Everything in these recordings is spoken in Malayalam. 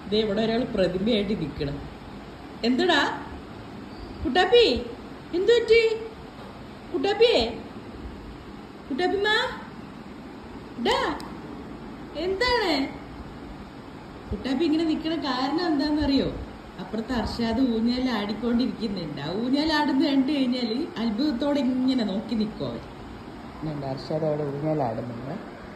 ദേ ഇവിടെ ഒരാൾ പ്രതിമയായിട്ട് നിൽക്കണം. എന്തടാ കുട്ടാപ്പി, എന്തു പറ്റി കുട്ടാപ്പിയെ? കുട്ടാപ്പിമാ എന്താണ് കുട്ടാപ്പി ഇങ്ങനെ നിൽക്കണ കാരണം എന്താണെന്നറിയോ? അപ്പുറത്തെ അർഷാദ് ഊഞ്ഞാൽ ആടിക്കൊണ്ടിരിക്കുന്നുണ്ട്. ആ ഊഞ്ഞാൽ ആടുന്ന കണ്ടു കഴിഞ്ഞാൽ അത്ഭുതത്തോടെ ഇങ്ങനെ നോക്കി നിൽക്കും അവർ. അർഷാദ് അവിടെ ഊഞ്ഞാൽ ആടുന്നുണ്ട്.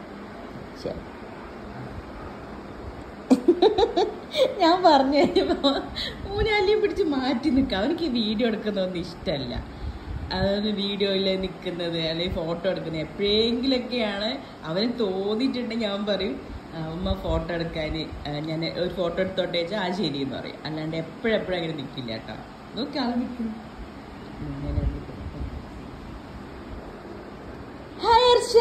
ഞാൻ പറഞ്ഞു കഴിഞ്ഞപ്പോ ഊഞ്ഞാലിയും പിടിച്ച് മാറ്റി നിൽക്കുക. അവനിക്ക് വീഡിയോ എടുക്കുന്നതൊന്നും ഇഷ്ടമല്ല. അതായത് വീഡിയോയിൽ നിൽക്കുന്നത് അല്ലെങ്കിൽ ഫോട്ടോ എടുക്കുന്നത് എപ്പോഴെങ്കിലൊക്കെയാണ് അവന് തോന്നിയിട്ടുണ്ടെങ്കിൽ ഞാൻ പറയും അമ്മ ഫോട്ടോ എടുക്കാൻ ഞാൻ ഒരു ഫോട്ടോ എടുത്തോട്ടെ വെച്ചാൽ ആ ശരിയെന്ന് പറയും. അല്ലാണ്ട് എപ്പോഴെപ്പോഴും അങ്ങനെ നിൽക്കില്ല കേട്ടോ. നോക്കി ആൾ നിൽക്കുന്നു. ഹായ് ഹർഷ.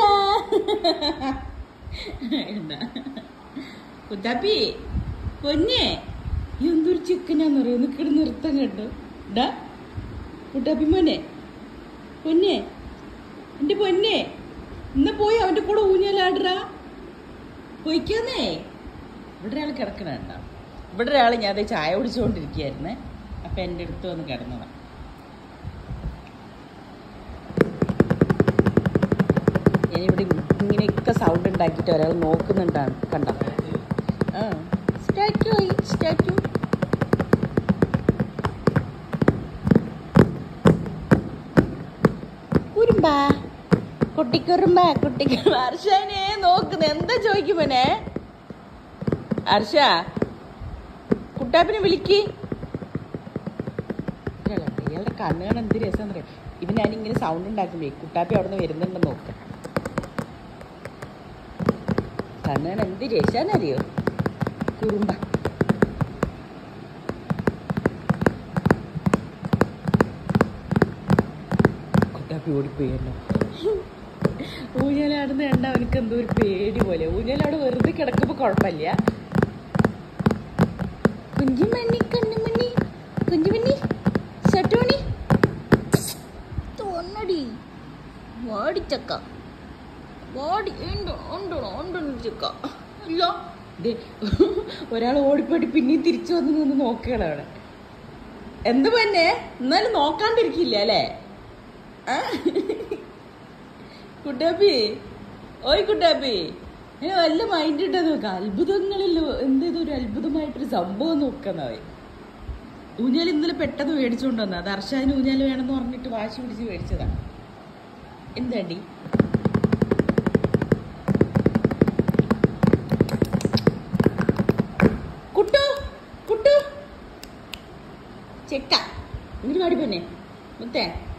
കുട്ടാപ്പി പൊന്നെ എന്തൊരു ചിക്കനാന്നറിയോ? നിൽക്കണ നൃത്തം കേട്ടോ. ഡാ കുട്ടാപ്പി മോനെ, പൊന്നെ, എൻ്റെ പൊന്നെ, ഇന്ന് പോയി അവൻ്റെ കൂടെ ഊഞ്ഞാലാടുറാ. പോയിക്കാന്നേ. ഇവിടെ ഒരാൾ കിടക്കണുണ്ടോ? ഇവിടെ ഒരാൾ ഞാൻ അത് ചായ കുടിച്ചുകൊണ്ടിരിക്കുകയായിരുന്നേ. അപ്പം എൻ്റെ അടുത്ത് വന്ന് കിടന്നതാണ്. ഞാനിവിടെ ഇങ്ങനെയൊക്കെ സൗണ്ട് ഉണ്ടാക്കിയിട്ട് ഒരാൾ നോക്കുന്നുണ്ടാണ്. കണ്ടോ? ആ സ്റ്റാറ്റു സ്റ്റാറ്റു. കുറുമ്പാ കുട്ടിക്കുറുമ്പാ കുട്ടിക്കുറുമ്പ. ഹർഷനെ നോക്കുന്ന എന്താ ചോദിക്കുമ്പോനെ? ഹർഷ കുട്ടാപ്പിനെ വിളിക്ക്. ഇയാളുടെ കണ്ണ് കാണാൻ എന്ത് രസം അറിയാം. ഇവൻ ഞാനിങ്ങനെ സൗണ്ട് ഉണ്ടാക്കുമ്പേ കുട്ടാപ്പി അവിടെ നിന്ന് വരുന്നുണ്ടെന്ന് നോക്കാം. കണ്ണ് കാണാൻ എന്ത് രസാന്നറിയോ? കുറുമ്പ. കുട്ടാപ്പി ഓടിപ്പോയല്ലോ. ഊഞ്ഞാലാടുന്ന കണ്ട അവനക്ക് എന്തോ ഒരു പേടി പോലെ. ഊഞ്ഞാലാട് വെറുതെ കിടക്കുമ്പോ കുഴപ്പമില്ല. കുഞ്ചുമണി കണ്ണുമണി കുഞ്ചുമണി ചട്ടുമണി തോന്നടി വാടിച്ചക്ക വാടി ചക്ക. അല്ലോ ഒരാൾ ഓടിപ്പോയിട്ട് പിന്നെയും തിരിച്ചു വന്ന് നിന്ന് നോക്കുകയാണ് അവിടെ. എന്ത് തന്നെ എന്നാലും നോക്കാണ്ടിരിക്കില്ല അല്ലേ? കുട്ടാപ്പി, ഓയ് കുട്ടാപ്പി, ഇങ്ങനെ വല്ല മൈൻഡ് ഇട്ടാ നോക്കാം. അത്ഭുതങ്ങളില്ലോ എന്തേതൊരു അത്ഭുതമായിട്ടൊരു സംഭവം നോക്കുന്നവ. ഊഞ്ഞാൽ ഇന്നലെ പെട്ടെന്ന് മേടിച്ചുകൊണ്ട് വന്നത്. അത് ഹർഷാന് ഊഞ്ഞാൽ വേണമെന്ന് പറഞ്ഞിട്ട് വാശി പിടിച്ച് മേടിച്ചതാണ്. എന്താണ്ടി കുട്ടു കുട്ടു ചെക്ക ഇങ്ങനെ പാടി പോന്നെ മുത്തേ.